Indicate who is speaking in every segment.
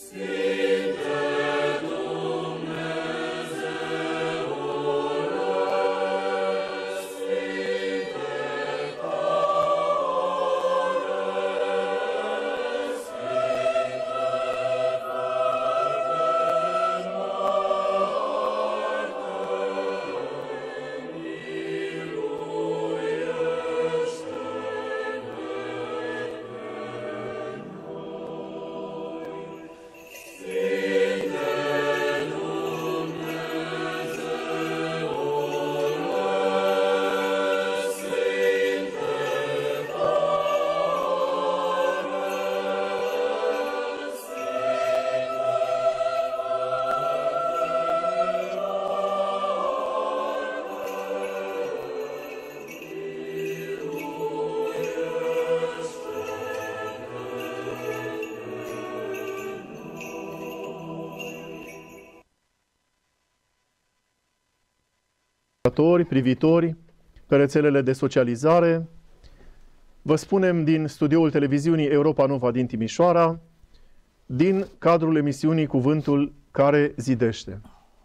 Speaker 1: Privitori pe rețelele de socializare. Vă spunem din studioul televiziunii Europa Nova din Timișoara, din cadrul emisiunii Cuvântul care zidește.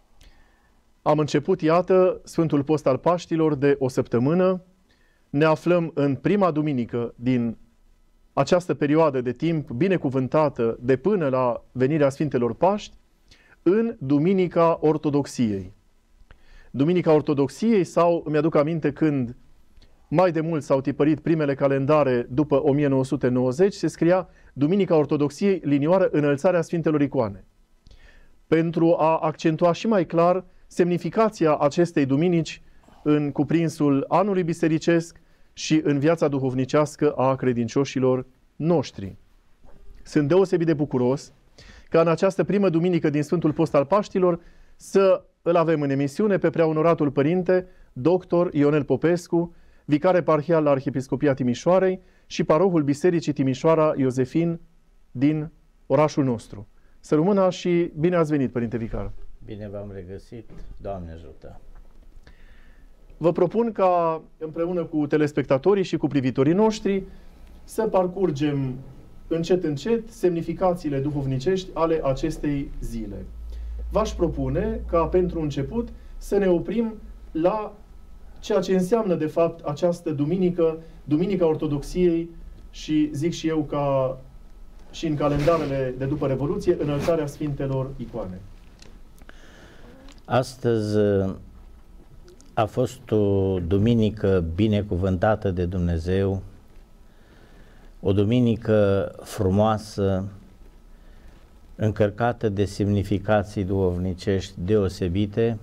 Speaker 1: Am început, iată, Sfântul Post al Paștilor de o săptămână. Ne aflăm în prima duminică din această perioadă de timp binecuvântată de până la venirea Sfintelor Paști, în Duminica Ortodoxiei. Duminica Ortodoxiei, sau îmi aduc aminte când mai de mult s-au tipărit primele calendare după 1990, se scria Duminica Ortodoxiei, linioară, înălțarea Sfintelor Icoane. Pentru a accentua și mai clar semnificația acestei duminici în cuprinsul anului bisericesc și în viața duhovnicească a credincioșilor noștri. Sunt deosebit de bucuros ca în această primă duminică din Sfântul Post al Paștilor să îl avem în emisiune pe preaonoratul părinte, dr. Ionel Popescu, vicar eparhial la Arhiepiscopia Timișoarei și parohul Bisericii Timișoara Iosefin din orașul nostru. Să rămână și bine ați venit, părinte vicar.
Speaker 2: Bine v-am regăsit, Doamne ajută!
Speaker 1: Vă propun ca împreună cu telespectatorii și cu privitorii noștri să parcurgem încet, încet semnificațiile duhovnicești ale acestei zile. V-aș propune ca pentru început să ne oprim la ceea ce înseamnă de fapt această duminică, Duminica Ortodoxiei și zic și eu ca și în calendarele de după Revoluție, înălțarea Sfintelor Icoane.
Speaker 2: Astăzi a fost o duminică binecuvântată de Dumnezeu, o duminică frumoasă, încărcată de semnificații duhovnicești deosebite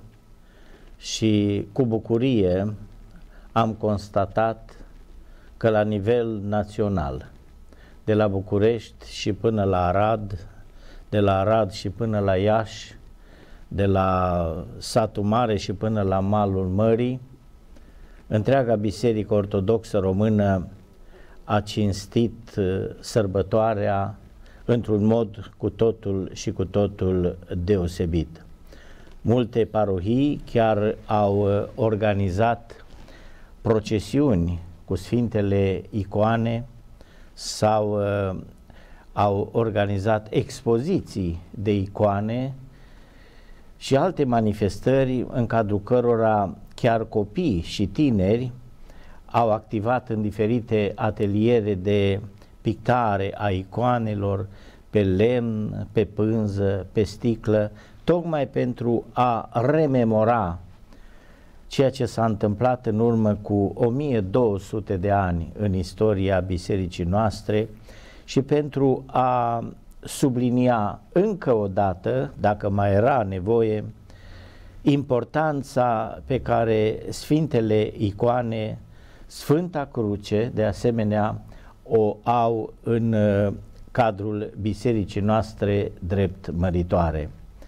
Speaker 2: și cu bucurie am constatat că la nivel național, de la București și până la Arad, de la Arad și până la Iași, de la Satul Mare și până la malul mării, întreaga Biserică Ortodoxă Română a cinstit sărbătoarea într-un mod cu totul și cu totul deosebit. Multe parohii chiar au organizat procesiuni cu Sfintele Icoane sau au organizat expoziții de icoane și alte manifestări în cadrul cărora chiar copii și tineri au activat în diferite ateliere de pictare a icoanelor pe lemn, pe pânză, pe sticlă, tocmai pentru a rememora ceea ce s-a întâmplat în urmă cu 1200 de ani în istoria bisericii noastre și pentru a sublinia încă o dată, dacă mai era nevoie, importanța pe care Sfintele Icoane, Sfânta Cruce, de asemenea, o au în cadrul bisericii noastre drept măritoare.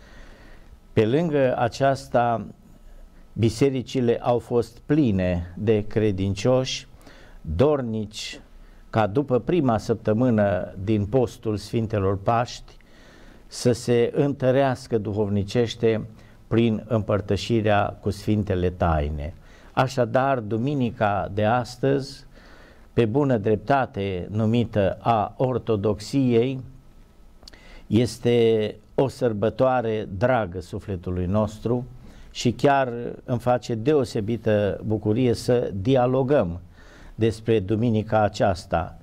Speaker 2: Pe lângă aceasta, bisericile au fost pline de credincioși, dornici ca după prima săptămână din postul Sfintelor Paști să se întărească duhovnicește prin împărtășirea cu Sfintele Taine. Așadar, duminica de astăzi, pe bună dreptate numită a Ortodoxiei, Este o sărbătoare dragă sufletului nostru și chiar îmi face deosebită bucurie să dialogăm despre duminica aceasta.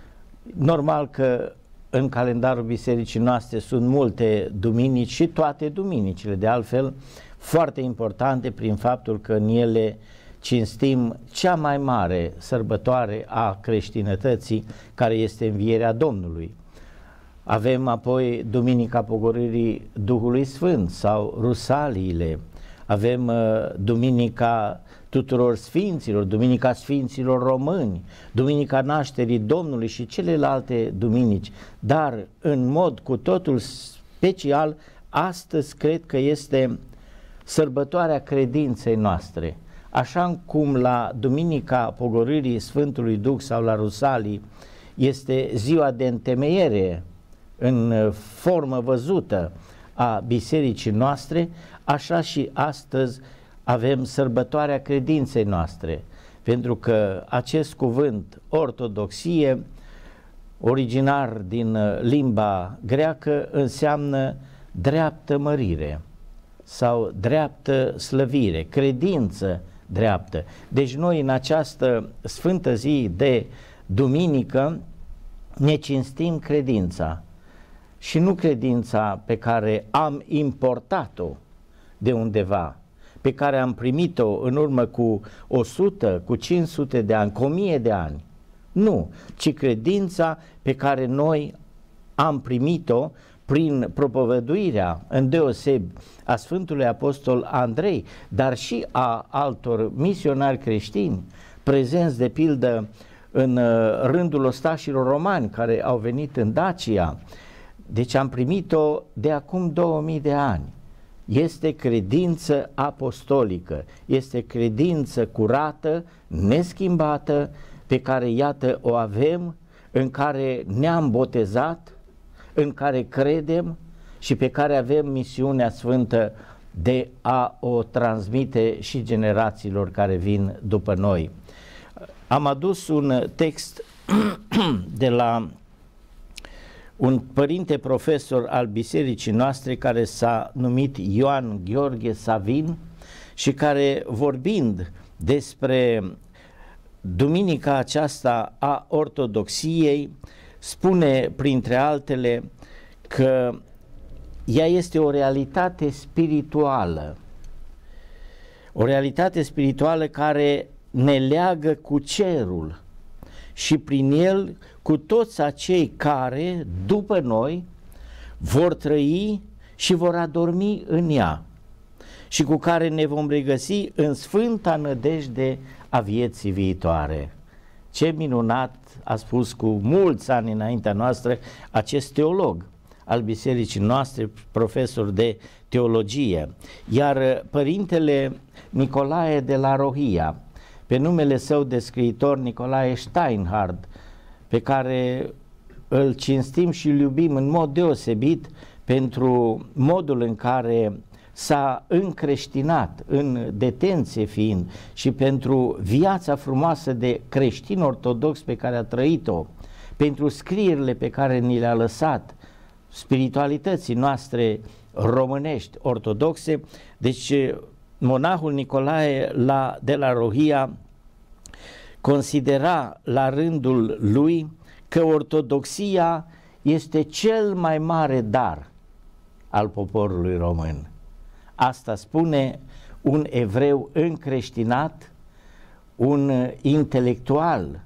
Speaker 2: Normal că în calendarul bisericii noastre sunt multe duminici și toate duminicile, de altfel, foarte importante prin faptul că în ele cinstim cea mai mare sărbătoare a creștinătății, care este învierea Domnului. Avem apoi Duminica Pogorârii Duhului Sfânt sau Rusaliile, avem Duminica tuturor Sfinților, Duminica Sfinților Români, Duminica Nașterii Domnului și celelalte duminici, dar în mod cu totul special, astăzi cred că este sărbătoarea credinței noastre. Așa cum la Duminica Pogorârii Sfântului Duh sau la Rusalii este ziua de întemeiere în formă văzută a bisericii noastre, așa și astăzi avem sărbătoarea credinței noastre, pentru că acest cuvânt ortodoxie, originar din limba greacă, înseamnă dreaptă mărire sau dreaptă slăvire, credință dreaptă. Deci noi în această sfântă zi de duminică ne cinstim credința și nu credința pe care am importat-o de undeva, pe care am primit-o în urmă cu 100, cu 500 de ani, cu 1000 de ani. Nu, ci credința pe care noi am primit-o prin propovăduirea îndeosebi a Sfântului Apostol Andrei, dar și a altor misionari creștini prezenți de pildă în rândul ostașilor romani care au venit în Dacia. Deci am primit-o de acum 2000 de ani. Este credință apostolică, este credință curată, neschimbată, pe care iată o avem, în care ne-am botezat, în care credem și pe care avem misiunea sfântă de a o transmite și generațiilor care vin după noi. Am adus un text de la un părinte profesor al bisericii noastre care s-a numit Ioan Gheorghe Savin și care, vorbind despre duminica aceasta a ortodoxiei, spune printre altele că ea este o realitate spirituală, o realitate spirituală care ne leagă cu cerul și prin el cu toți acei care, după noi, vor trăi și vor adormi în ea și cu care ne vom regăsi în sfânta nădejde a vieții viitoare. Ce minunat a spus cu mulți ani înaintea noastră acest teolog al bisericii noastre, profesor de teologie. Iar părintele Nicolae de la Rohia, pe numele său de scriitor Nicolae Steinhard, pe care îl cinstim și îl iubim în mod deosebit pentru modul în care s-a încreștinat, în detenție fiind, și pentru viața frumoasă de creștin ortodox pe care a trăit-o, pentru scrierile pe care ni le-a lăsat, spiritualității noastre românești ortodoxe. Deci monahul Nicolae de la Rohia considera la rândul lui că ortodoxia este cel mai mare dar al poporului român. Asta spune un evreu încreștinat, un intelectual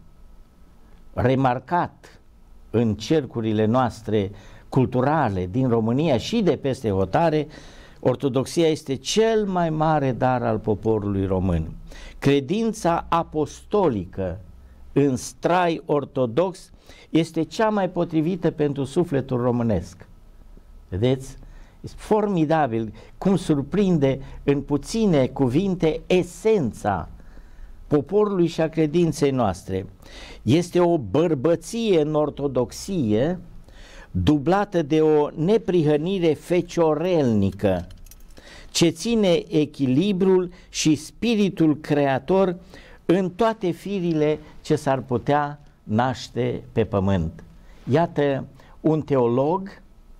Speaker 2: remarcat în cercurile noastre culturale din România și de peste hotare. Ortodoxia este cel mai mare dar al poporului român. Credința apostolică în strai ortodox este cea mai potrivită pentru sufletul românesc. Vedeți? Este formidabil cum surprinde în puține cuvinte esența poporului și a credinței noastre. Este o bărbăție în ortodoxie dublată de o neprihănire feciorelnică ce ține echilibrul și spiritul creator în toate firile ce s-ar putea naște pe pământ. Iată un teolog,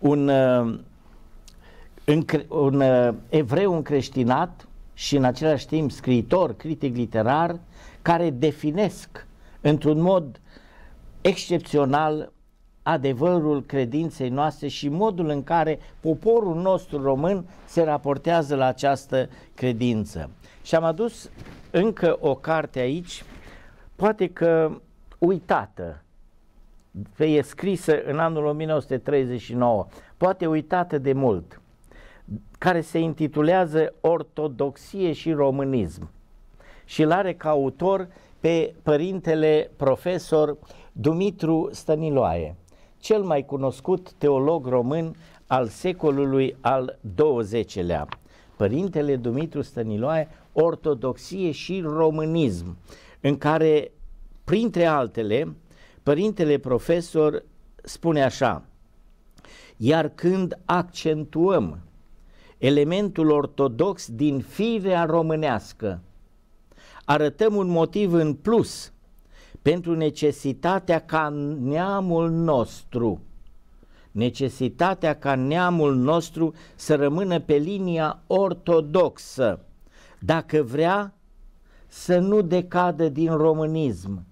Speaker 2: un evreu încreștinat și în același timp scriitor, critic literar, care definesc într-un mod excepțional adevărul credinței noastre și modul în care poporul nostru român se raportează la această credință. Și am adus încă o carte aici, poate că uitată, e scrisă în anul 1939, poate uitată de mult, care se intitulează Ortodoxie și românism și îl are ca autor pe părintele profesor Dumitru Stăniloae, cel mai cunoscut teolog român al secolului al XX-lea. Părintele Dumitru Stăniloae, Ortodoxie și românism, în care, printre altele, părintele profesor spune așa: iar când accentuăm elementul ortodox din firea românească, arătăm un motiv în plus pentru necesitatea ca neamul nostru să rămână pe linia ortodoxă, dacă vrea să nu decadă din românism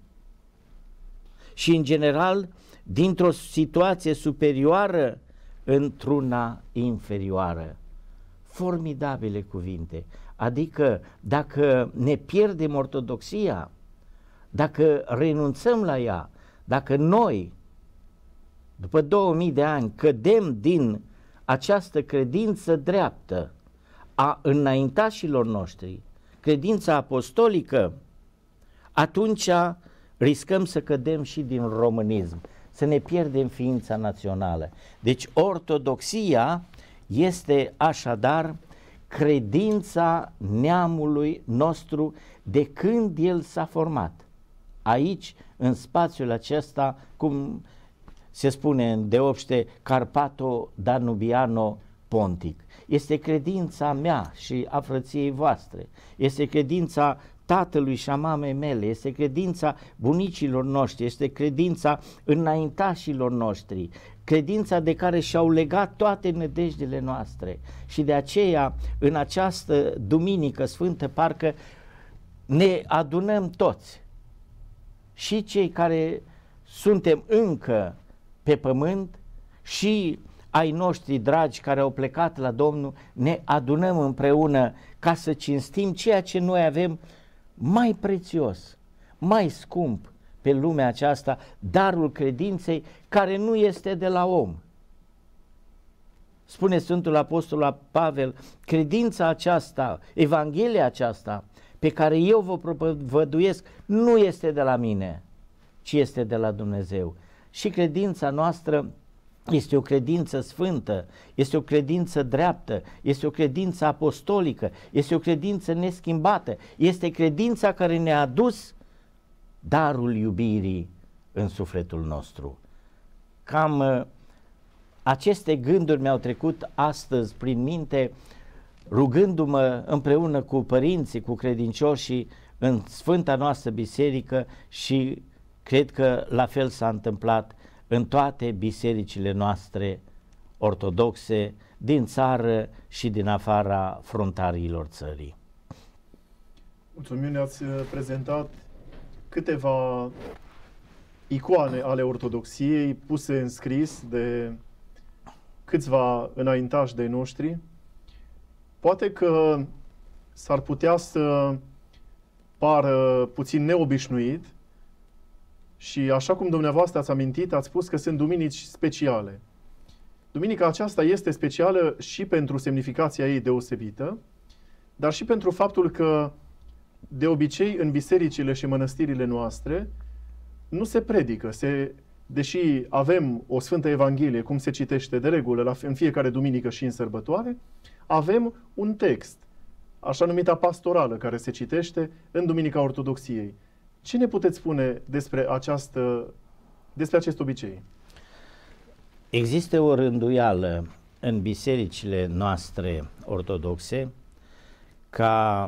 Speaker 2: și în general dintr-o situație superioară într-una inferioară. Formidabile cuvinte, adică dacă ne pierdem ortodoxia, dacă renunțăm la ea, dacă noi, după 2000 de ani, cădem din această credință dreaptă a înaintașilor noștri, credința apostolică, atunci riscăm să cădem și din românism, să ne pierdem ființa națională. Deci ortodoxia este așadar credința neamului nostru de când el s-a format. Aici, în spațiul acesta, cum se spune în deopște, Carpato-Danubiano-Pontic. Este credința mea și a frăției voastre, este credința tatălui și a mamei mele, este credința bunicilor noștri, este credința înaintașilor noștri, credința de care și-au legat toate nădejdele noastre. Și de aceea, în această duminică sfântă, parcă ne adunăm toți, și cei care suntem încă pe pământ și ai noștri dragi care au plecat la Domnul, ne adunăm împreună ca să cinstim ceea ce noi avem mai prețios, mai scump pe lumea aceasta, darul credinței care nu este de la om. Spune Sfântul Apostol Pavel, credința aceasta, Evanghelia aceasta pe care eu vă propovăduiesc nu este de la mine, ci este de la Dumnezeu. Și credința noastră este o credință sfântă, este o credință dreaptă, este o credință apostolică, este o credință neschimbată, este credința care ne-a adus darul iubirii în sufletul nostru. Cam aceste gânduri mi-au trecut astăzi prin minte, rugându-mă împreună cu părinții, cu credincioșii în Sfânta noastră biserică și cred că la fel s-a întâmplat în toate bisericile noastre ortodoxe din țară și din afara frontariilor țării.
Speaker 1: Mulțumim, ne-ați prezentat câteva icoane ale ortodoxiei puse în scris de câțiva înaintași de noștri. Poate că s-ar putea să pară puțin neobișnuit și așa cum dumneavoastră ați amintit, ați spus că sunt duminici speciale. Duminica aceasta este specială și pentru semnificația ei deosebită, dar și pentru faptul că de obicei în bisericile și mănăstirile noastre nu se predică, deși avem o Sfântă Evanghelie, cum se citește de regulă în fiecare duminică și în sărbătoare, avem un text, așa numita pastorală, care se citește în Duminica Ortodoxiei. Ce ne puteți spune despre acest obicei?
Speaker 2: Există o rânduială în bisericile noastre ortodoxe ca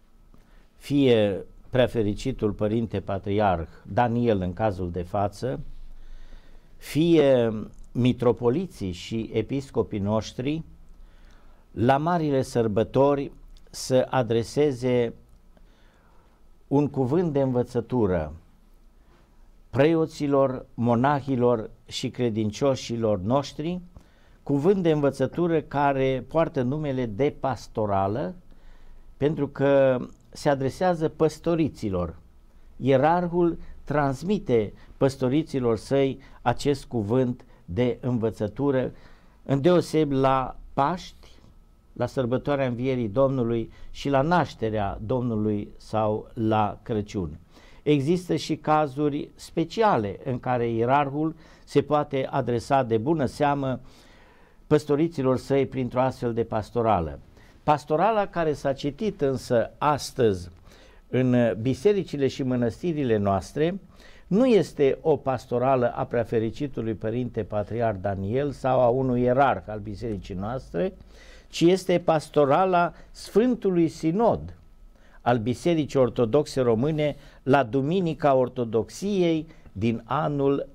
Speaker 2: fie preafericitul Părinte Patriarh Daniel în cazul de față, fie mitropoliții și episcopii noștri la marile sărbători să adreseze un cuvânt de învățătură preoților, monahilor și credincioșilor noștri, cuvânt de învățătură care poartă numele de pastorală, pentru că se adresează păstoriților. Ierarhul transmite păstoriților săi acest cuvânt de învățătură, îndeosebi la Paști, la sărbătoarea Învierii Domnului și la nașterea Domnului sau la Crăciun. Există și cazuri speciale în care ierarhul se poate adresa de bună seamă păstoriților săi printr-o astfel de pastorală. Pastorala care s-a citit însă astăzi în bisericile și mănăstirile noastre nu este o pastorală a preafericitului Părinte Patriarh Daniel sau a unui ierarh al bisericii noastre, ci este pastorala Sfântului Sinod al Bisericii Ortodoxe Române la Duminica Ortodoxiei din anul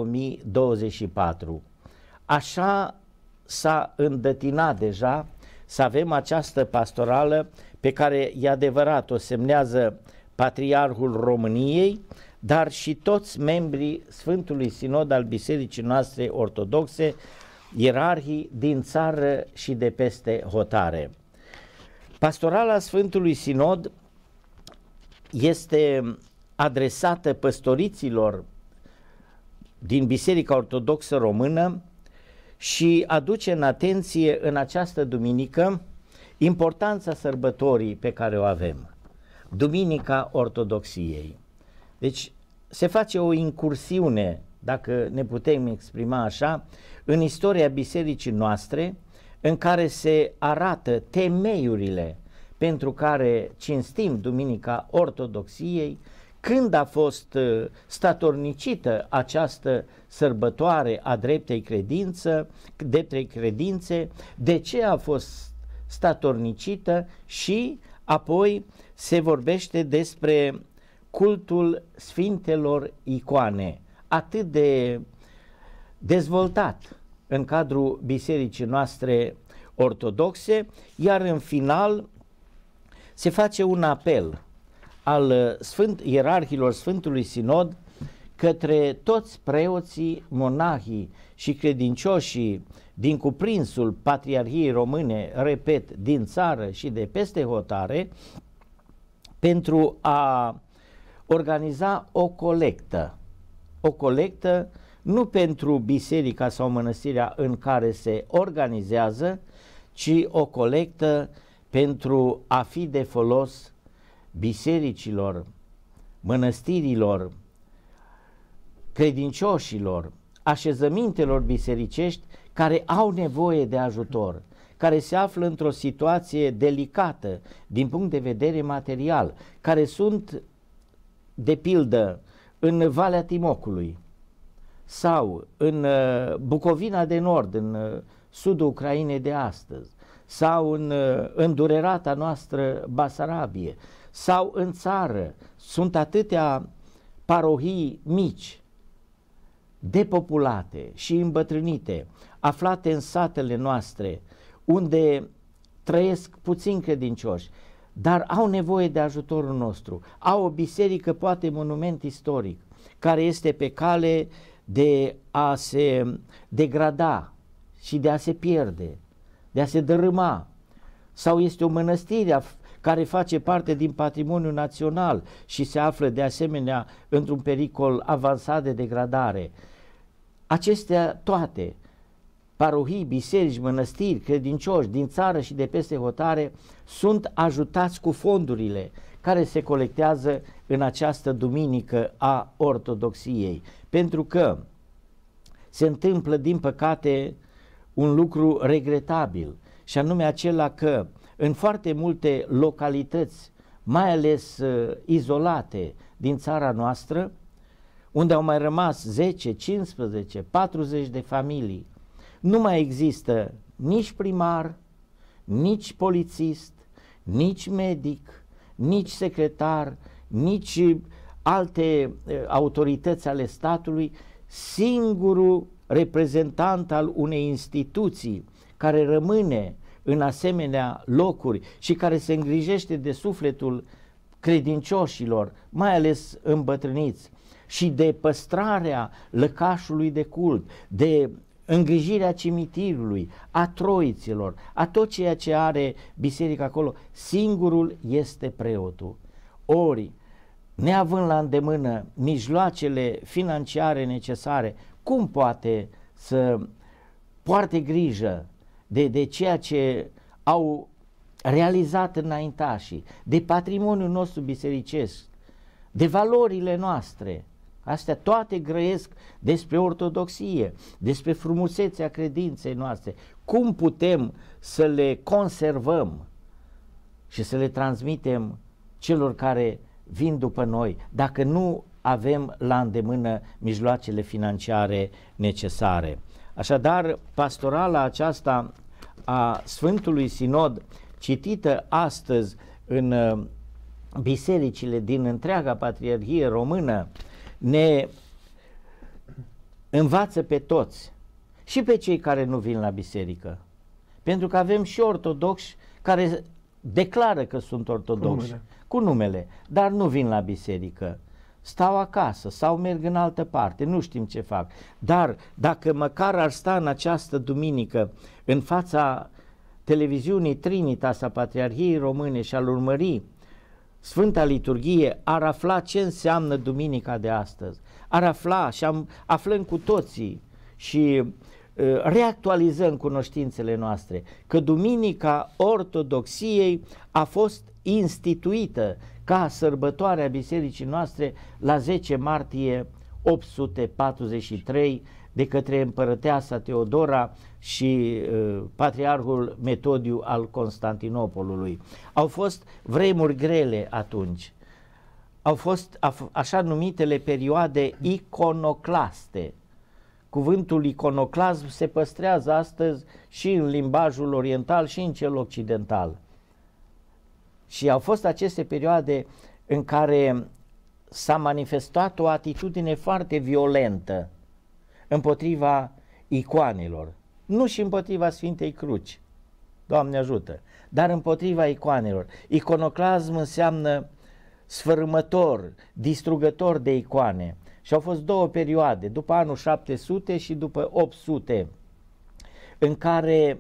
Speaker 2: 2024. Așa s-a îndătinat deja să avem această pastorală pe care, e adevărat, o semnează Patriarhul României, dar și toți membrii Sfântului Sinod al Bisericii noastre ortodoxe, ierarhii din țară și de peste hotare. Pastorala Sfântului Sinod este adresată păstoriților din Biserica Ortodoxă Română și aduce în atenție în această duminică importanța sărbătorii pe care o avem, Duminica Ortodoxiei. Deci se face o incursiune, dacă ne putem exprima așa, în istoria bisericii noastre, în care se arată temeiurile pentru care cinstim Duminica Ortodoxiei, când a fost statornicită această sărbătoare a dreptei credințe, de ce a fost statornicită și apoi se vorbește despre cultul Sfintelor Icoane, atât de dezvoltat în cadrul bisericii noastre ortodoxe, iar în final se face un apel al ierarhilor Sfântului Sinod către toți preoții, monahii și credincioșii din cuprinsul Patriarhiei Române, repet, din țară și de peste hotare, pentru a organiza o colectă nu pentru biserica sau mănăstirea în care se organizează, ci o colectă pentru a fi de folos bisericilor, mănăstirilor, credincioșilor, așezămintelor bisericești care au nevoie de ajutor, care se află într-o situație delicată din punct de vedere material, care sunt, de pildă, în Valea Timocului sau în Bucovina de Nord, în sudul Ucrainei de astăzi, sau în îndurerata noastră Basarabie, sau în țară. Sunt atâtea parohii mici, depopulate și îmbătrânite, aflate în satele noastre, unde trăiesc puțin credincioși, dar au nevoie de ajutorul nostru. Au o biserică, poate monument istoric, care este pe cale de a se degrada și de a se pierde, de a se dărâma, sau este o mănăstire care face parte din patrimoniul național și se află de asemenea într-un pericol avansat de degradare. Acestea toate, parohii, biserici, mănăstiri, credincioși din țară și de peste hotare, sunt ajutați cu fondurile care se colectează în această duminică a Ortodoxiei, pentru că se întâmplă, din păcate, un lucru regretabil, și anume acela că în foarte multe localități, mai ales izolate din țara noastră, unde au mai rămas 10, 15, 40 de familii, nu mai există nici primar, nici polițist, nici medic, nici secretar, nici alte autorități ale statului. Singurul reprezentant al unei instituții care rămâne în asemenea locuri și care se îngrijește de sufletul credincioșilor, mai ales îmbătrâniți, și de păstrarea lăcașului de cult, de îngrijirea cimitirului, a troiților, a tot ceea ce are biserica acolo, singurul este preotul. Ori, neavând la îndemână mijloacele financiare necesare, cum poate să poarte grijă de ceea ce au realizat înaintașii, de patrimoniul nostru bisericesc, de valorile noastre? Astea toate grăiesc despre ortodoxie, despre frumusețea credinței noastre. Cum putem să le conservăm și să le transmitem celor care vin după noi, dacă nu avem la îndemână mijloacele financiare necesare? Așadar, pastorala aceasta a Sfântului Sinod, citită astăzi în bisericile din întreaga Patriarhie Română, ne învață pe toți, și pe cei care nu vin la biserică, pentru că avem și ortodoxi care declară că sunt ortodoxi cu numele, dar nu vin la biserică, stau acasă sau merg în altă parte, nu știm ce fac. Dar dacă măcar ar sta în această duminică în fața televiziunii Trinitas a Patriarhiei Române și ar urmări Sfânta Liturghie, ar afla ce înseamnă duminica de astăzi, ar afla și aflăm cu toții și reactualizăm cunoștințele noastre că Duminica Ortodoxiei a fost instituită ca sărbătoare a bisericii noastre la 10 martie 843 de către împărăteasa Teodora și patriarhul Metodiu al Constantinopolului. Au fost vremuri grele atunci, au fost așa numitele perioade iconoclaste. Cuvântul iconoclasm se păstrează astăzi și în limbajul oriental și în cel occidental. Și au fost aceste perioade în care s-a manifestat o atitudine foarte violentă împotriva icoanelor, nu și împotriva Sfintei Cruci, Doamne ajută, dar împotriva icoanelor. Iconoclasm înseamnă sfărâmător, distrugător de icoane. Și au fost două perioade, după anul 700 și după 800, în care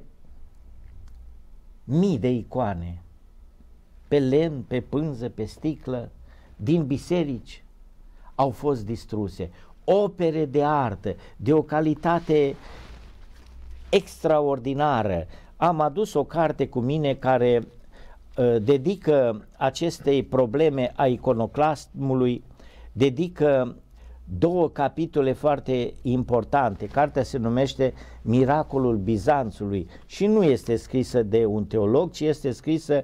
Speaker 2: mii de icoane, pe lemn, pe pânză, pe sticlă, din biserici au fost distruse. Opere de artă, de o calitate extraordinară. Am adus o carte cu mine care dedică acestei probleme a iconoclasmului, dedică două capitole foarte importante. Cartea se numește Miracolul Bizanțului și nu este scrisă de un teolog, ci este scrisă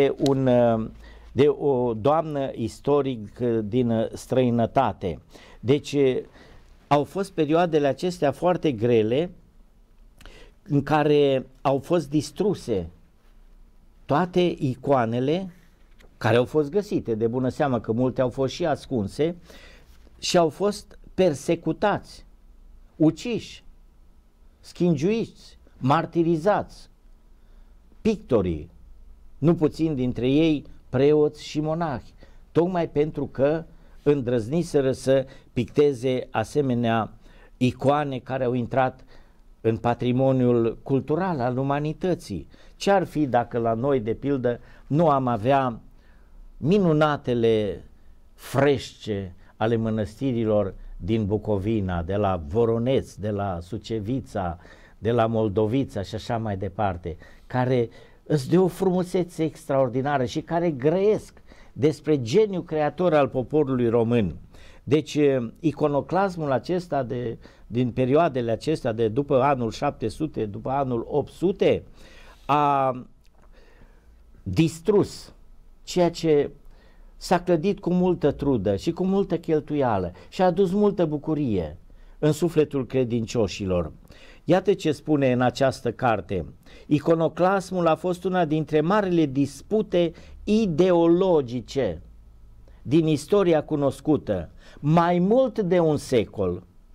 Speaker 2: de o doamnă istoric din străinătate. Deci au fost perioadele acestea foarte grele în care au fost distruse toate icoanele care au fost găsite, de bună seamă că multe au fost și ascunse, și au fost persecutați, uciși, schingiuiți, martirizați, pictorii, nu puțin dintre ei preoți și monahi, tocmai pentru că îndrăzniseră să picteze asemenea icoane care au intrat în patrimoniul cultural al umanității. Ce ar fi dacă la noi, de pildă, nu am avea minunatele frește ale mănăstirilor din Bucovina, de la Voroneț, de la Sucevița, de la Moldovița și așa mai departe, care îți de o frumusețe extraordinară și care grăiesc despre geniul creator al poporului român. Deci iconoclasmul acesta din perioadele acestea de după anul 700, după anul 800 a distrus ceea ce s-a clădit cu multă trudă și cu multă cheltuială și a adus multă bucurie în sufletul credincioșilor. Iată ce spune în această carte: iconoclasmul a fost una dintre marile dispute ideologice din istoria cunoscută. Mai mult de un secol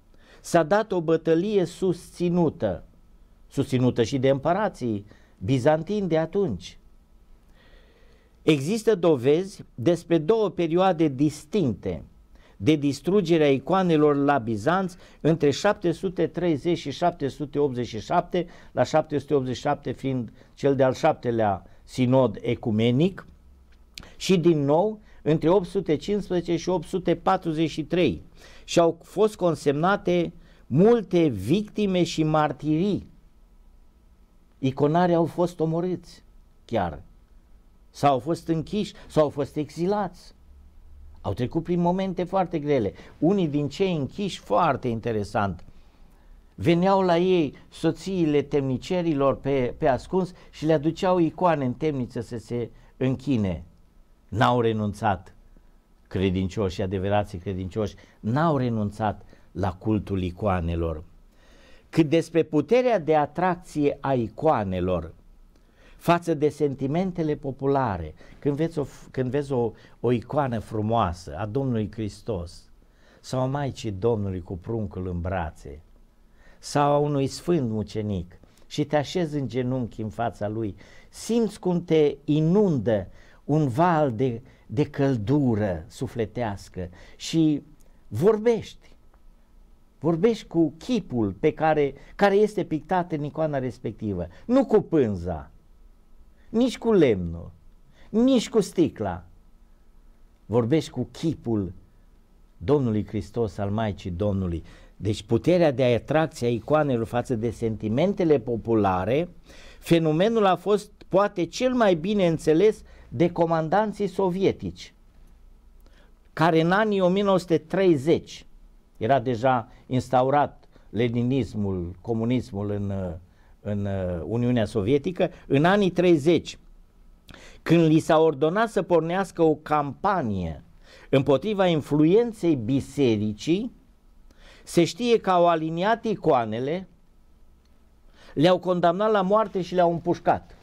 Speaker 2: s-a dat o bătălie susținută și de împărații bizantini de atunci. Există dovezi despre două perioade distincte de distrugere a icoanelor la Bizanț între 730 și 787, la 787 fiind cel de-al 7-lea sinod ecumenic, și din nou între 815 și 843, și au fost consemnate multe victime și martirii. Iconarii au fost omorâți chiar, sau au fost închiși, sau au fost exilați. Au trecut prin momente foarte grele. Unii din cei închiși, foarte interesant, veneau la ei soțiile temnicerilor pe ascuns și le aduceau icoane în temniță să se închine. N-au renunțat credincioși, adevărații credincioși, n-au renunțat la cultul icoanelor. Cât despre puterea de atracție a icoanelor față de sentimentele populare, când vezi o icoană frumoasă a Domnului Hristos sau a Maicii Domnului cu pruncul în brațe sau a unui sfânt mucenic și te așezi în genunchi în fața lui, simți cum te inundă un val de căldură sufletească și vorbești cu chipul care este pictat în icoana respectivă, nu cu pânza, nici cu lemnul, nici cu sticla. Vorbești cu chipul Domnului Hristos, al Maicii Domnului. Deci puterea de atracție a icoanelor față de sentimentele populare, fenomenul a fost poate cel mai bine înțeles de comandanții sovietici, care în anii 1930 era deja instaurat leninismul, comunismul în Uniunea Sovietică, în anii 30, când li s-a ordonat să pornească o campanie împotriva influenței bisericii, se știe că au aliniat icoanele, le-au condamnat la moarte și le-au împușcat.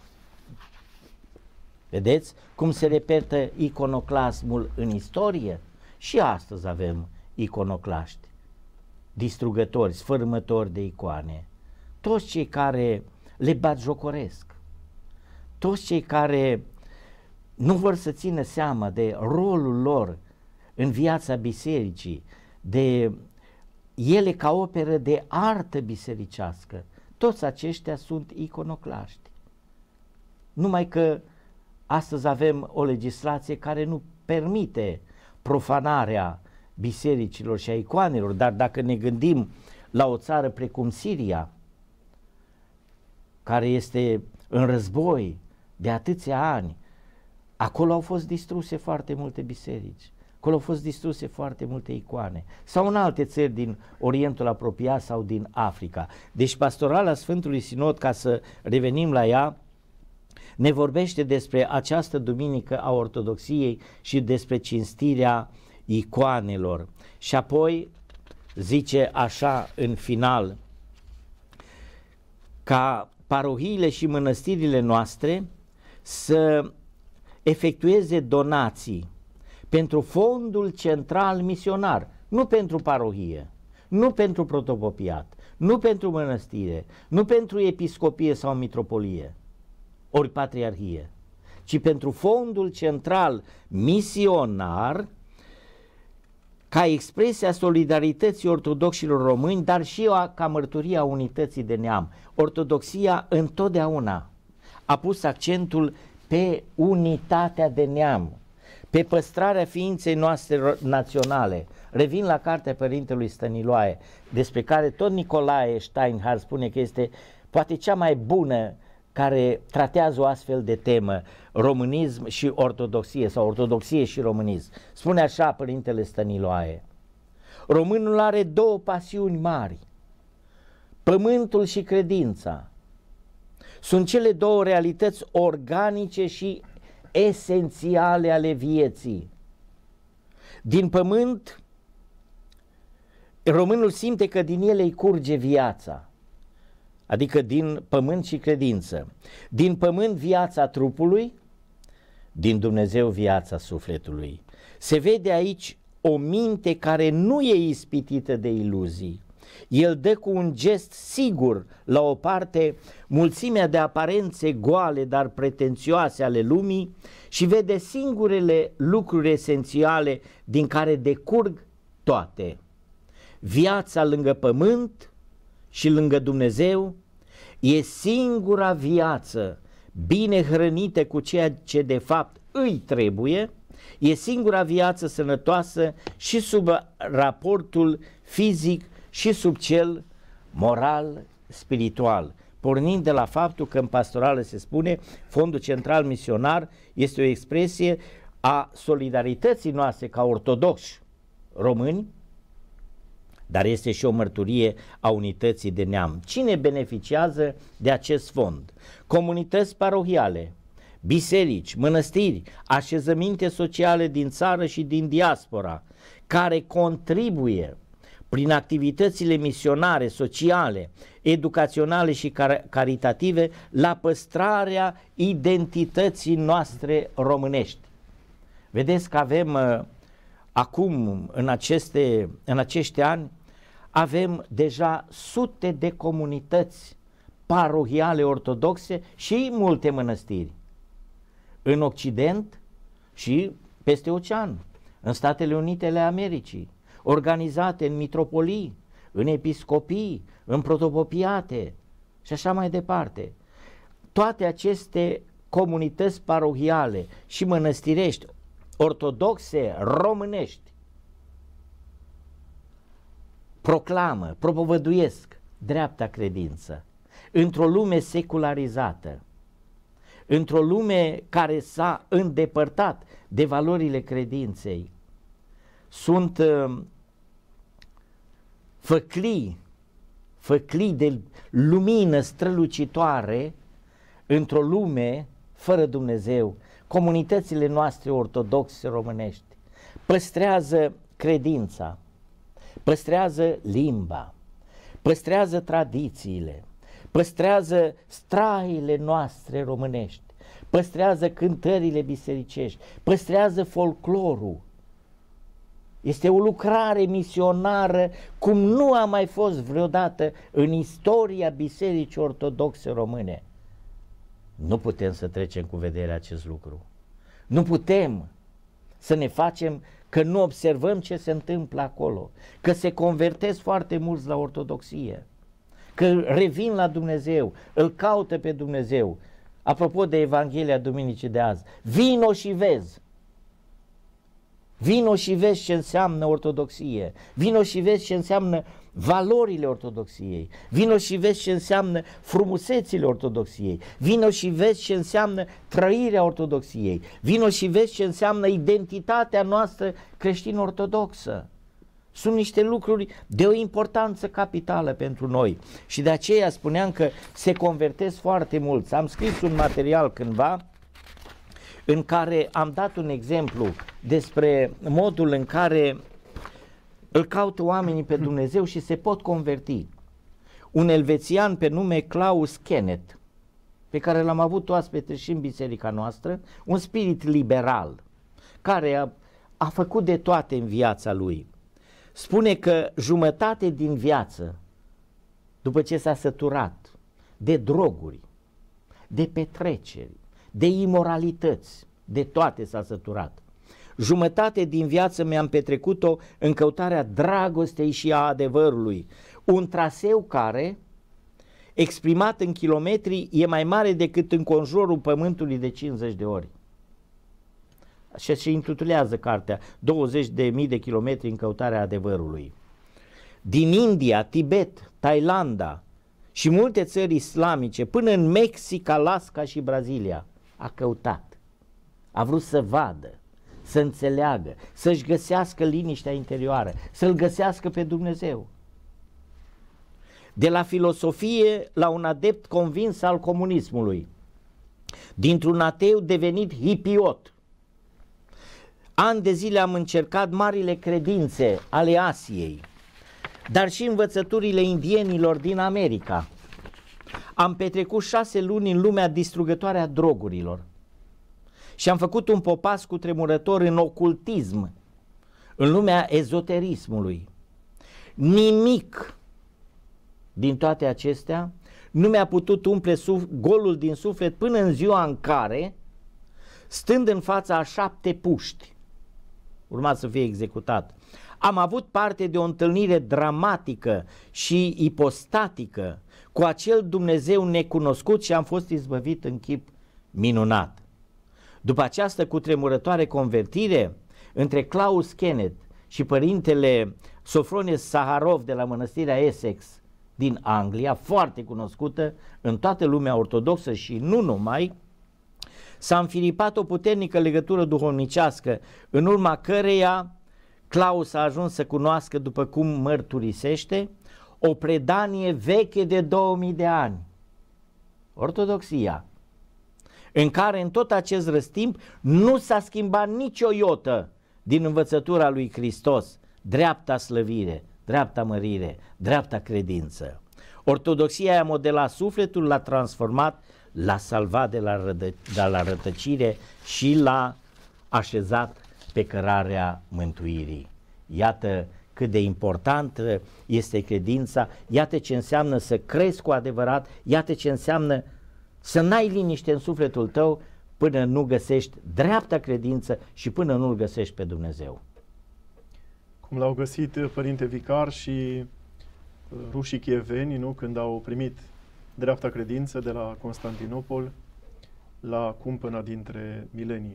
Speaker 2: Vedeți cum se repetă iconoclasmul în istorie? Și astăzi avem iconoclaști, distrugători, sfărâmători de icoane. Toți cei care le batjocoresc, toți cei care nu vor să țină seama de rolul lor în viața bisericii, de ele ca operă de artă bisericească, toți aceștia sunt iconoclaști. Numai că astăzi avem o legislație care nu permite profanarea bisericilor și a icoanelor, dar dacă ne gândim la o țară precum Siria, care este în război de atâția ani, acolo au fost distruse foarte multe biserici, acolo au fost distruse foarte multe icoane, sau în alte țări din Orientul apropiat sau din Africa. Deci pastorala Sfântului Sinod, ca să revenim la ea, ne vorbește despre această duminică a Ortodoxiei și despre cinstirea icoanelor. Și apoi zice așa în final, ca parohiile și mănăstirile noastre să efectueze donații pentru fondul central misionar, nu pentru parohie, nu pentru protopopiat, nu pentru mănăstire, nu pentru episcopie sau mitropolie, ori patriarhie, ci pentru fondul central misionar, ca expresia solidarității ortodoxilor români, dar și ca mărturie a unității de neam. Ortodoxia întotdeauna a pus accentul pe unitatea de neam, pe păstrarea ființei noastre naționale. Revin la cartea Părintelui Stăniloae, despre care tot Nicolae Steinhardt spune că este poate cea mai bună care tratează o astfel de temă, românism și ortodoxie, sau ortodoxie și românism. Spune așa Părintele Stăniloae: românul are două pasiuni mari, pământul și credința. Sunt cele două realități organice și esențiale ale vieții. Din pământ, românul simte că din ele îi curge viața, adică din pământ și credință. Din pământ viața trupului, din Dumnezeu viața sufletului. Se vede aici o minte care nu e ispitită de iluzii, El dă cu un gest sigur la o parte mulțimea de aparențe goale, dar pretențioase ale lumii și vede singurele lucruri esențiale din care decurg toate. Viața lângă pământ și lângă Dumnezeu e singura viață bine hrănită cu ceea ce de fapt îi trebuie, e singura viață sănătoasă și sub raportul fizic și sub cel moral, spiritual. Pornind de la faptul că în pastorală se spune Fondul Central Misionar este o expresie a solidarității noastre ca ortodoxi români, dar este și o mărturie a unității de neam. Cine beneficiază de acest fond? Comunități parohiale, biserici, mănăstiri, așezăminte sociale din țară și din diaspora, care contribuie prin activitățile misionare, sociale, educaționale și caritative la păstrarea identității noastre românești. Vedeți că avem acum, în acești ani, avem deja sute de comunități parohiale ortodoxe și multe mănăstiri în Occident și peste ocean, în Statele Unite ale Americii, organizate în mitropolii, în episcopii, în protopopiate și așa mai departe. Toate aceste comunități parohiale și mănăstirești ortodoxe românești proclamă, propovăduiesc dreapta credință într-o lume secularizată, într-o lume care s-a îndepărtat de valorile credinței. Sunt făclii de lumină strălucitoare într-o lume fără Dumnezeu. Comunitățile noastre ortodoxe românești păstrează credința, păstrează limba, păstrează tradițiile, păstrează straile noastre românești, păstrează cântările bisericești, păstrează folclorul. Este o lucrare misionară cum nu a mai fost vreodată în istoria Bisericii Ortodoxe Române. Nu putem să trecem cu vederea acest lucru. Nu putem să ne facem că nu observăm ce se întâmplă acolo, că se convertesc foarte mulți la ortodoxie, că revin la Dumnezeu, îl caută pe Dumnezeu. Apropo de Evanghelia Duminicii de azi, vino și vezi. Vino și vezi ce înseamnă ortodoxie, vino și vezi ce înseamnă valorile ortodoxiei, vino și vezi ce înseamnă frumusețile ortodoxiei, vino și vezi ce înseamnă trăirea ortodoxiei, vino și vezi ce înseamnă identitatea noastră creștin-ortodoxă. Sunt niște lucruri de o importanță capitală pentru noi și de aceea spuneam că se convertesc foarte mulți. Am scris un material cândva în care am dat un exemplu despre modul în care îl caută oamenii pe Dumnezeu și se pot converti. Un elvețian pe nume Klaus Kenneth, pe care l-am avut oaspete și în biserica noastră, un spirit liberal, care a făcut de toate în viața lui. Spune că jumătate din viață, după ce s-a săturat de droguri, de petreceri, de imoralități, de toate s-a săturat. Jumătate din viață mi-am petrecut-o în căutarea dragostei și a adevărului. Un traseu care, exprimat în kilometri, e mai mare decât înconjurul pământului de 50 de ori. Așa se intitulează cartea, 20.000 de kilometri în căutarea adevărului. Din India, Tibet, Thailanda și multe țări islamice, până în Mexic, Alaska și Brazilia, a căutat, a vrut să vadă, să înțeleagă, să-și găsească liniștea interioară, să-L găsească pe Dumnezeu. De la filosofie la un adept convins al comunismului, dintr-un ateu devenit hipiot. Ani de zile am încercat marile credințe ale Asiei, dar și învățăturile indienilor din America. Am petrecut 6 luni în lumea distrugătoare a drogurilor și am făcut un popas cutremurător în ocultism, în lumea ezoterismului. Nimic din toate acestea, nu mi-a putut umple golul din suflet până în ziua în care, stând în fața a 7 puști, urma să fie executat, am avut parte de o întâlnire dramatică și ipostatică cu acel Dumnezeu necunoscut și am fost izbăvit în chip minunat. După această cutremurătoare convertire între Klaus Kenneth și părintele Sofronie Saharov de la mănăstirea Essex din Anglia, foarte cunoscută în toată lumea ortodoxă și nu numai, s-a înfiripat o puternică legătură duhovnicească, în urma căreia Klaus a ajuns să cunoască, după cum mărturisește, o predanie veche de 2000 de ani, ortodoxia, în care în tot acest răstimp nu s-a schimbat nicio iotă din învățătura lui Hristos, dreapta slăvire, dreapta mărire, dreapta credință. Ortodoxia i-a modelat sufletul, l-a transformat, l-a salvat de la rătăcire și l-a așezat pe cărarea mântuirii. Iată cât de importantă este credința, iată ce înseamnă să crezi cu adevărat, iată ce înseamnă să n-ai liniște în sufletul tău până nu găsești dreapta credință și până nu-L găsești pe Dumnezeu.
Speaker 1: Cum l-au găsit Părinte Vicar și rușii chieveni, nu? Când au primit dreapta credință de la Constantinopol la cumpăna dintre milenii.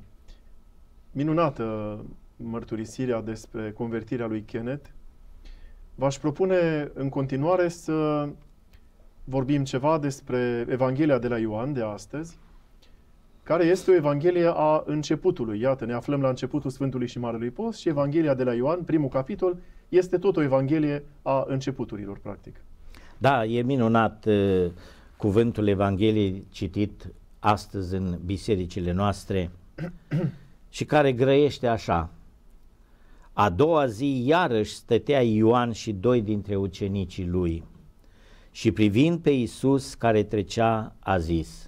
Speaker 1: Minunată mărturisirea despre convertirea lui Kenneth. V-aș propune în continuare să vorbim ceva despre Evanghelia de la Ioan de astăzi, care este o Evanghelie a începutului. Iată, ne aflăm la începutul Sfântului și Marelui Post și Evanghelia de la Ioan, primul capitol, este tot o Evanghelie a începuturilor, practic.
Speaker 2: Da, e minunat cuvântul Evangheliei citit astăzi în bisericile noastre și care grăiește așa. A doua zi iarăși stătea Ioan și 2 dintre ucenicii lui și privind pe Iisus care trecea, a zis: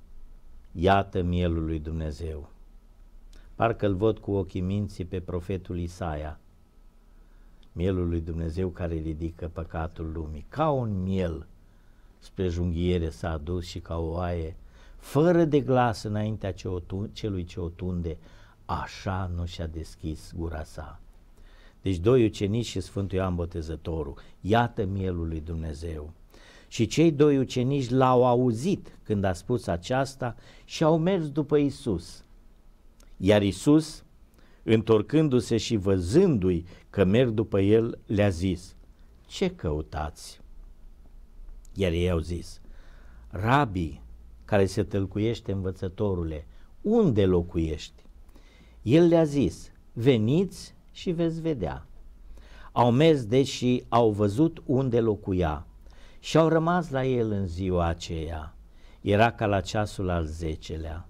Speaker 2: iată mielul lui Dumnezeu. Parcă-l văd cu ochii minții pe profetul Isaia, mielul lui Dumnezeu care ridică păcatul lumii. Ca un miel spre junghiere s-a adus și ca o oaie, fără de glas înaintea celui ce o tunde, așa nu și-a deschis gura sa. Deci 2 ucenici și Sfântul Ioan Botezătorul, iată mielul lui Dumnezeu. Și cei 2 ucenici l-au auzit când a spus aceasta și au mers după Iisus. Iar Iisus, întorcându-se și văzându-i că merg după el, le-a zis: ce căutați? Iar ei au zis: Rabi, care se tălcuiește învățătorule, unde locuiești? El le-a zis: veniți și veți vedea. Au mers deci și au văzut unde locuia și au rămas la el în ziua aceea. Era ca la ceasul al 10-lea.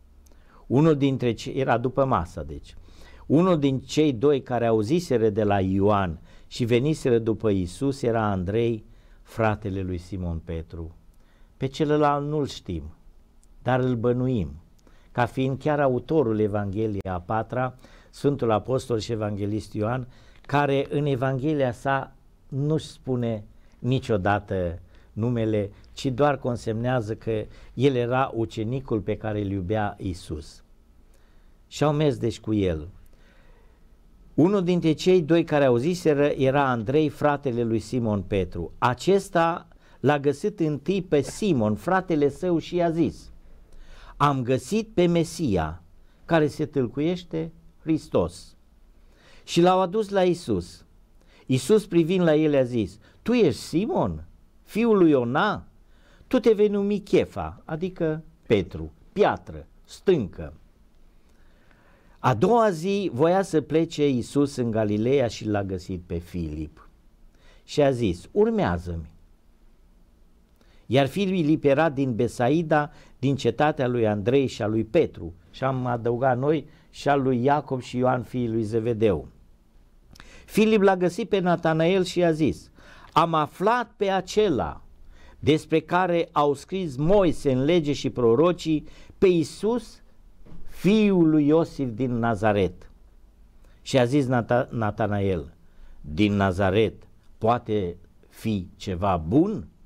Speaker 2: Era după masa, deci. Unul din cei 2 care auziseră de la Ioan și veniseră după Iisus era Andrei, fratele lui Simon Petru. Pe celălalt nu-l știm, dar îl bănuim, ca fiind chiar autorul Evangheliei a 4-a, Sfântul Apostol și Evanghelist Ioan, care în Evanghelia sa nu-și spune niciodată numele, ci doar consemnează că el era ucenicul pe care îl iubea Iisus. Și au mers deci cu el. Unul dintre cei 2 care auziseră era Andrei, fratele lui Simon Petru. Acesta l-a găsit întâi pe Simon, fratele său, și i-a zis: am găsit pe Mesia, care se tâlcuiește Hristos. Și l-au adus la Iisus. Iisus, privind la el, a zis: tu ești Simon, fiul lui Iona? Tu te vei numi Chefa, adică Petru, piatră, stâncă. A doua zi voia să plece Iisus în Galileea și l-a găsit pe Filip și a zis: urmează-mi. Iar Filip era din Besaida, din cetatea lui Andrei și a lui Petru, și am adăugat noi și a lui Iacob și Ioan, fiii lui Zevedeu. Filip l-a găsit pe Natanael și a zis: am aflat pe acela despre care au scris Moise în lege și prorocii, pe Iisus, fiul lui Iosif din Nazaret. Și a zis Natanael: din Nazaret poate fi ceva bun?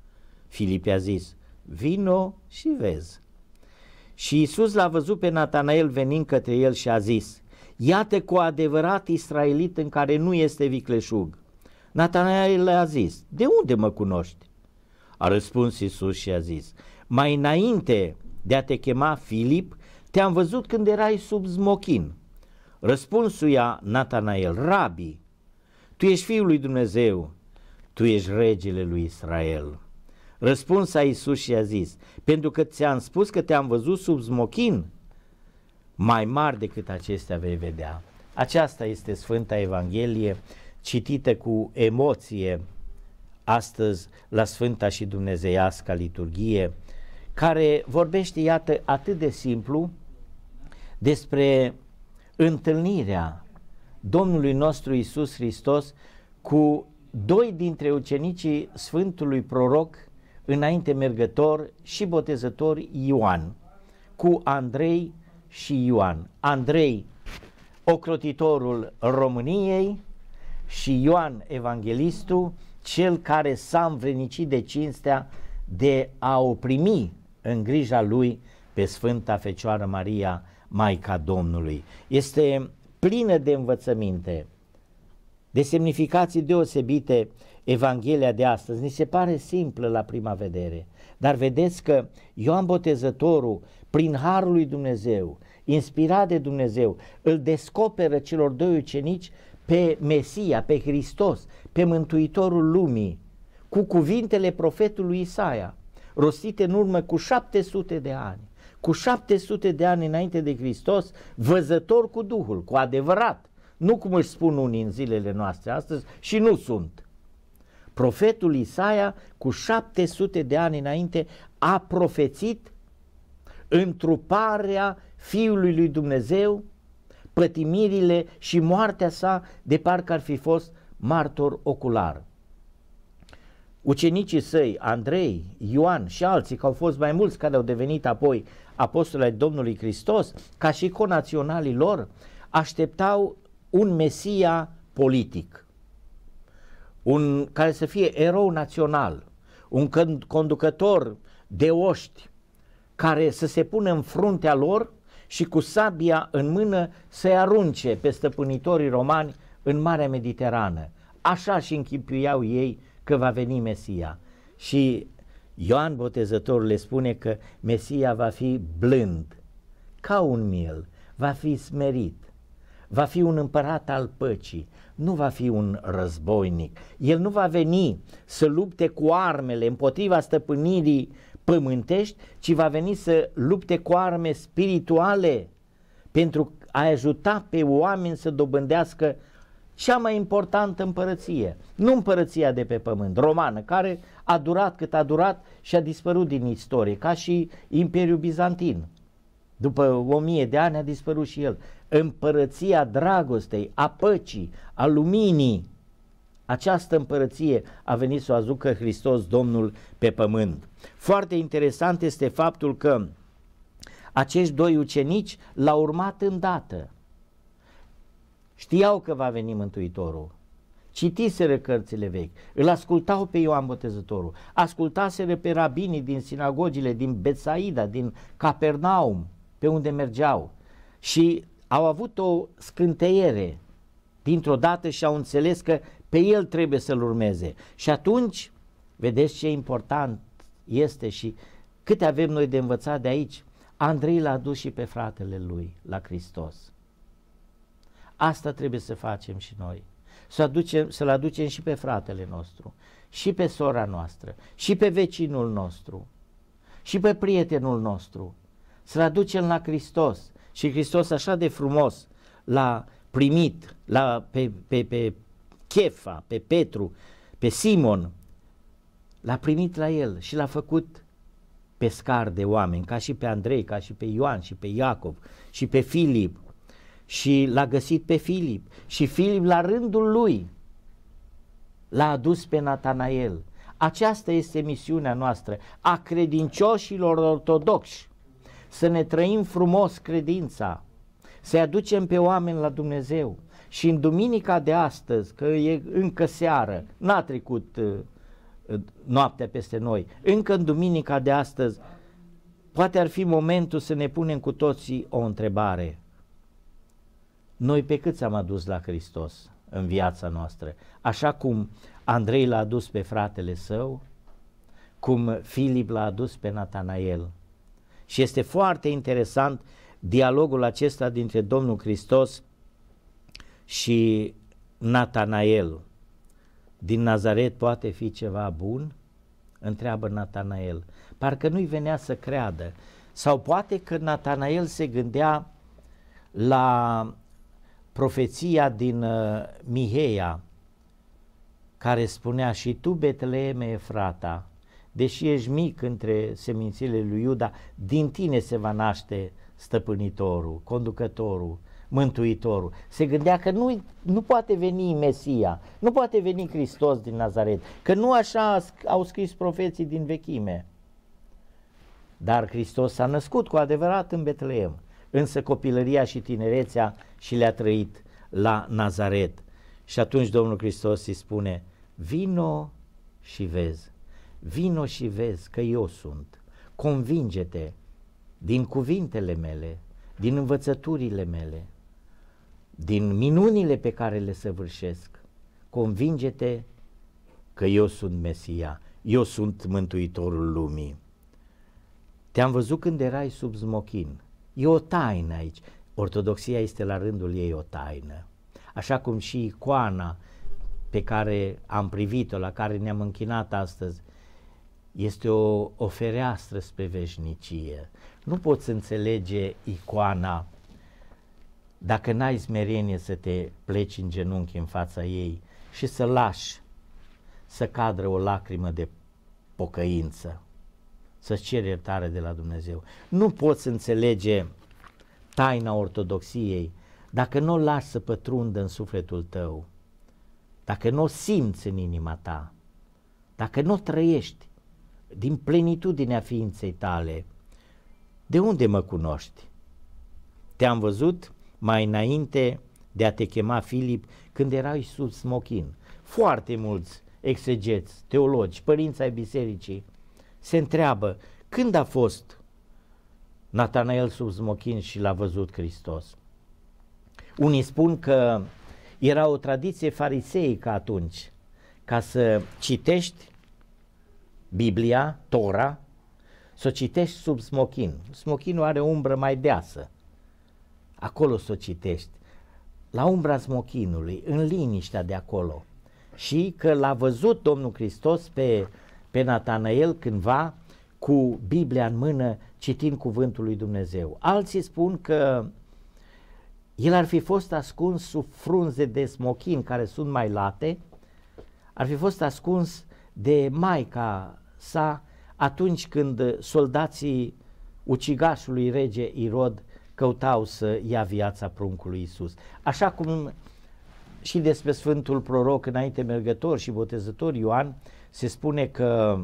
Speaker 2: Filip i-a zis, vino și vezi. Și Iisus l-a văzut pe Natanael venind către el și a zis, iată cu adevărat israelit în care nu este vicleșug. Natanael le-a zis, de unde mă cunoști? A răspuns Iisus și a zis, mai înainte de a te chema Filip, te-am văzut când erai sub smochin. Răspunsuia Natanael, Rabi, tu ești Fiul lui Dumnezeu, tu ești regele lui Israel. Răspunsa Iisus și a zis, pentru că ți-am spus că te-am văzut sub smochin, mai mari decât acestea vei vedea. Aceasta este Sfânta Evanghelie, citită cu emoție astăzi la Sfânta și Dumnezeiasca liturghie, care vorbește, iată, atât de simplu despre întâlnirea Domnului nostru Iisus Hristos cu doi dintre ucenicii Sfântului Proroc înainte mergător și botezător Ioan, cu Andrei și Ioan. Andrei, ocrotitorul României, și Ioan Evanghelistul, cel care s-a învrednicit de cinstea de a o primi în grija lui pe Sfânta Fecioară Maria, Maica Domnului. Este plină de învățăminte, de semnificații deosebite Evanghelia de astăzi. Ni se pare simplă la prima vedere, dar vedeți că Ioan Botezătorul, prin harul lui Dumnezeu, inspirat de Dumnezeu, îl descoperă celor doi ucenici pe Mesia, pe Hristos, pe Mântuitorul lumii, cu cuvintele profetului Isaia, rostite în urmă cu 700 de ani. Cu 700 de ani înainte de Hristos, văzător cu Duhul, cu adevărat, nu cum își spun unii în zilele noastre astăzi și nu sunt. Profetul Isaia, cu 700 de ani înainte, a profețit întruparea Fiului lui Dumnezeu, pătimirile și moartea sa, de parcă ar fi fost martor ocular. Ucenicii săi, Andrei, Ioan și alții, că au fost mai mulți care au devenit apoi apostoli ai Domnului Hristos, ca și conaționalii lor, așteptau un Mesia politic, un care să fie erou național, un conducător de oști care să se pună în fruntea lor și cu sabia în mână să-i arunce pe stăpânitorii romani în Marea Mediterană. Așa și închipuiau ei că va veni Mesia. Și Ioan Botezătorul le spune că Mesia va fi blând, ca un miel, va fi smerit, va fi un împărat al păcii, nu va fi un războinic. El nu va veni să lupte cu armele împotriva stăpânirii pământești, ci va veni să lupte cu arme spirituale pentru a ajuta pe oameni să dobândească cea mai importantă împărăție, nu împărăția de pe pământ, romană, care a durat cât a durat și a dispărut din istorie, ca și Imperiul Bizantin. După 1000 de ani a dispărut și el. Împărăția dragostei, a păcii, a luminii, această împărăție a venit să o aducă Hristos Domnul pe pământ. Foarte interesant este faptul că acești doi ucenici l-au urmat îndată. Știau că va veni Mântuitorul, citiseră cărțile vechi, îl ascultau pe Ioan Botezătorul, ascultaseră pe rabinii din sinagogile din Betsaida, din Capernaum, pe unde mergeau, și au avut o scânteiere dintr-o dată și au înțeles că pe el trebuie să-l urmeze. Și atunci, vedeți ce important este și câte avem noi de învățat de aici. Andrei l-a dus și pe fratele lui la Hristos. Asta trebuie să facem și noi, să-l aducem și pe fratele nostru, și pe sora noastră, și pe vecinul nostru, și pe prietenul nostru, să-l aducem la Hristos. Și Hristos așa de frumos l-a primit pe Chefa, pe Petru, pe Simon, l-a primit la el și l-a făcut pescar de oameni, ca și pe Andrei, ca și pe Ioan și pe Iacov și pe Filip. Și l-a găsit pe Filip și Filip la rândul lui l-a adus pe Natanael. Aceasta este misiunea noastră, a credincioșilor ortodoxi, să ne trăim frumos credința, să-i aducem pe oameni la Dumnezeu. Și în duminica de astăzi, că e încă seară, n-a trecut noaptea peste noi. Încă în duminica de astăzi, poate ar fi momentul să ne punem cu toții o întrebare. Noi pe câți am adus la Hristos în viața noastră? Așa cum Andrei l-a adus pe fratele său, cum Filip l-a adus pe Natanael. Și este foarte interesant dialogul acesta dintre Domnul Hristos și Natanael. Din Nazaret poate fi ceva bun? Întreabă Natanael. Parcă nu-i venea să creadă. Sau poate că Natanael se gândea la profeția din Miheia, care spunea: și tu, Betleeme Efrata, deși ești mic între semințile lui Iuda, din tine se va naște stăpânitorul, conducătorul, mântuitorul. Se gândea că nu poate veni Mesia, nu poate veni Hristos din Nazaret, că nu așa au scris profeții din vechime. Dar Hristos s-a născut cu adevărat în Betleem, însă copilăria și tinerețea și le-a trăit la Nazaret. Și atunci Domnul Hristos îi spune: vino și vezi, vino și vezi că eu sunt, convinge-te din cuvintele mele, din învățăturile mele, din minunile pe care le săvârșesc, convinge-te că eu sunt Mesia, eu sunt Mântuitorul lumii. Te-am văzut când erai sub smochin. E o taină aici. Ortodoxia este la rândul ei o taină. Așa cum și icoana pe care am privit-o, la care ne-am închinat astăzi, este o fereastră spre veșnicie. Nu poți înțelege icoana dacă n-ai smerenie să te pleci în genunchi în fața ei și să lași să cadră o lacrimă de pocăință, să-ți ceri iertare de la Dumnezeu. Nu poți înțelege taina ortodoxiei dacă nu o lași să pătrundă în sufletul tău, dacă nu o simți în inima ta, dacă nu o trăiești din plenitudinea ființei tale. De unde mă cunoști? Te-am văzut mai înainte de a te chema Filip, când erai sub smochin. Foarte mulți exegeți, teologi, părinți ai bisericii se întreabă: când a fost Natanael sub smochin și l-a văzut Hristos? Unii spun că era o tradiție fariseică atunci, ca să citești Biblia, Tora, să o citești sub smochin. Smochinul are o umbră mai deasă. Acolo să o citești, la umbra smochinului, în liniștea de acolo. Și că l-a văzut Domnul Hristos pe Natanael cândva cu Biblia în mână, citind cuvântul lui Dumnezeu. Alții spun că el ar fi fost ascuns sub frunze de smochin care sunt mai late, ar fi fost ascuns de maica sa atunci când soldații ucigașului rege Irod căutau să ia viața pruncului Iisus. Așa cum și despre Sfântul Proroc înainte mergător și botezător Ioan se spune că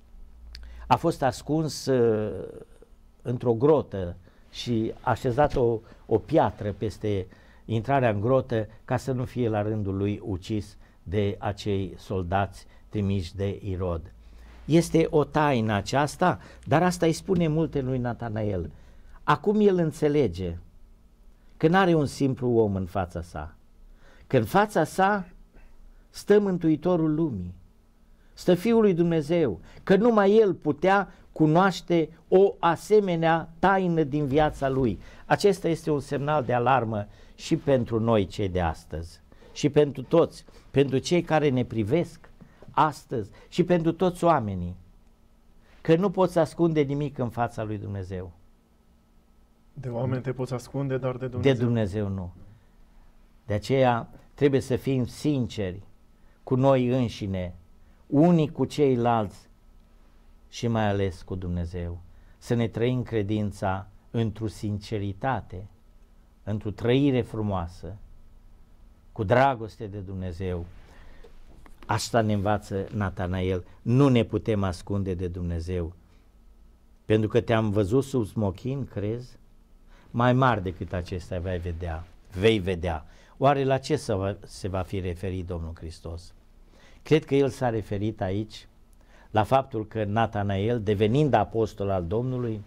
Speaker 2: a fost ascuns într-o grotă și așezat o piatră peste intrarea în grotă ca să nu fie la rândul lui ucis de acei soldați trimiși de Irod. Este o taină aceasta, dar asta îi spune multe lui Natanael. Acum el înțelege că n-are un simplu om în fața sa, că în fața sa stă Mântuitorul lumii, stă Fiul lui Dumnezeu, că numai el putea cunoaște o asemenea taină din viața lui. Acesta este un semnal de alarmă și pentru noi cei de astăzi și pentru toți, pentru cei care ne privesc astăzi și pentru toți oamenii, că nu poți ascunde nimic în fața lui Dumnezeu.
Speaker 1: De oameni te poți ascunde, dar de Dumnezeu.
Speaker 2: De Dumnezeu nu. De aceea trebuie să fim sinceri cu noi înșine, unii cu ceilalți și mai ales cu Dumnezeu. Să ne trăim credința într-o sinceritate, într-o trăire frumoasă, cu dragoste de Dumnezeu. Asta ne învață Natanael. Nu ne putem ascunde de Dumnezeu. Pentru că te-am văzut sub smochin, crezi? Mai mari decât acestea vei vedea. Oare la ce se va fi referit Domnul Hristos? Cred că El s-a referit aici la faptul că Natanael, devenind apostol al Domnului,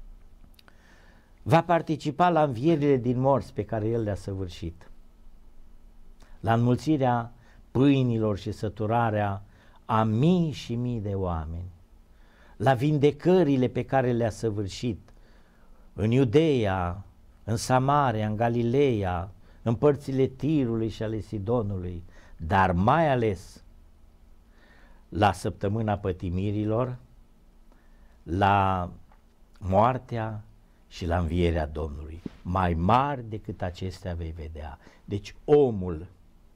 Speaker 2: va participa la învierile din morți pe care el le-a săvârșit, la înmulțirea pâinilor și săturarea a mii și mii de oameni, la vindecările pe care le-a săvârșit în Iudeea, în Samaria, în Galileea, în părțile Tirului și ale Sidonului, dar mai ales la săptămâna pătimirilor, la moartea și la învierea Domnului. Mai mari decât acestea vei vedea. Deci omul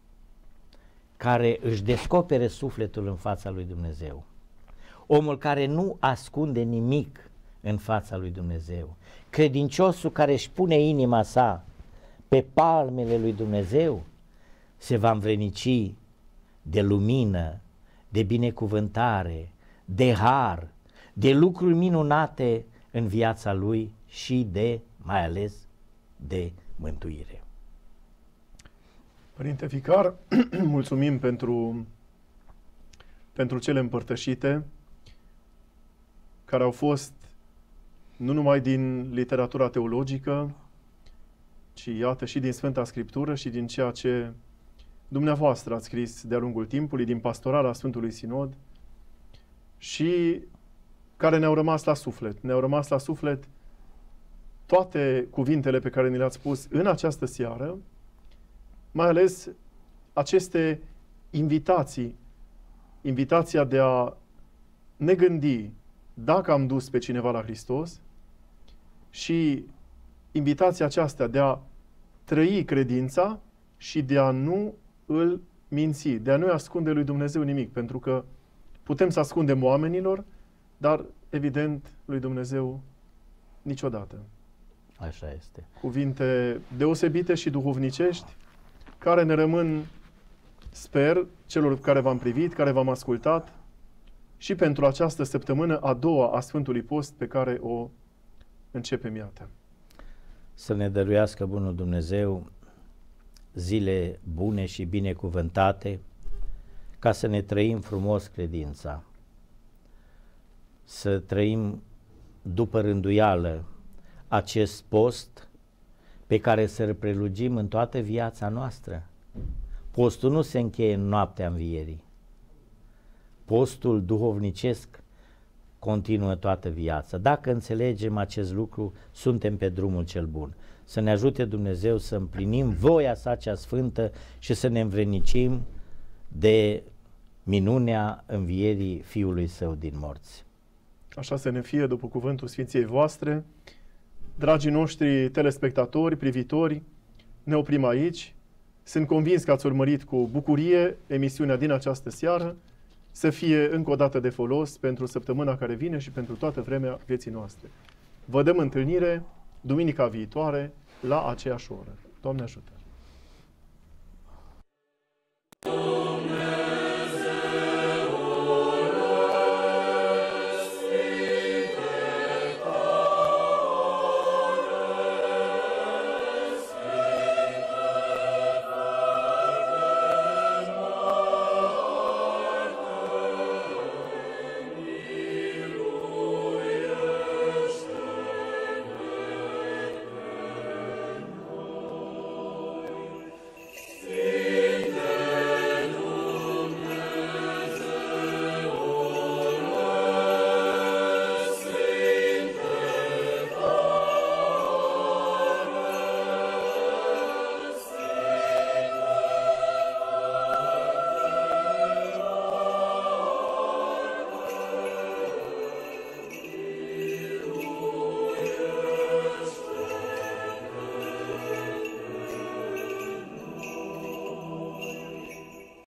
Speaker 2: care își descopere sufletul în fața lui Dumnezeu, omul care nu ascunde nimic în fața lui Dumnezeu, credinciosul care își pune inima sa pe palmele lui Dumnezeu, se va învrenici de lumină, de binecuvântare, de har, de lucruri minunate în viața lui și de, mai ales, de mântuire.
Speaker 1: Părinte Vicar, mulțumim pentru cele împărtășite, care au fost nu numai din literatura teologică, ci iată și din Sfânta Scriptură și din ceea ce dumneavoastră ați scris de-a lungul timpului, din pastorala Sfântului Sinod, și care ne-au rămas la suflet. Ne-au rămas la suflet toate cuvintele pe care ni le-ați spus în această seară, mai ales aceste invitații, invitația de a ne gândi dacă am dus pe cineva la Hristos și invitația aceasta de a trăi credința și de a nu îl minți, de a nu-i ascunde lui Dumnezeu nimic, pentru că putem să ascundem oamenilor, dar evident lui Dumnezeu niciodată.
Speaker 2: Așa este.
Speaker 1: Cuvinte deosebite și duhovnicești, care ne rămân, sper, celor care v-am privit, care v-am ascultat, și pentru această săptămână a doua a Sfântului Post pe care o începem, iată.
Speaker 2: Să ne dăruiască bunul Dumnezeu zile bune și binecuvântate, ca să ne trăim frumos credința, să trăim după rânduială acest post pe care să-l prelugim în toată viața noastră. Postul nu se încheie în noaptea învierii. Postul duhovnicesc continuă toată viața. Dacă înțelegem acest lucru, suntem pe drumul cel bun. Să ne ajute Dumnezeu să împlinim voia sa cea sfântă și să ne învrednicim de minunea învierii Fiului Său din morți.
Speaker 1: Așa să ne fie după cuvântul Sfinției voastre. Dragii noștri telespectatori, privitori, ne oprim aici. Sunt convins că ați urmărit cu bucurie emisiunea din această seară, să fie încă o dată de folos pentru săptămâna care vine și pentru toată vremea vieții noastre. Vă dăm întâlnire duminica viitoare la aceeași oră. Doamne ajută!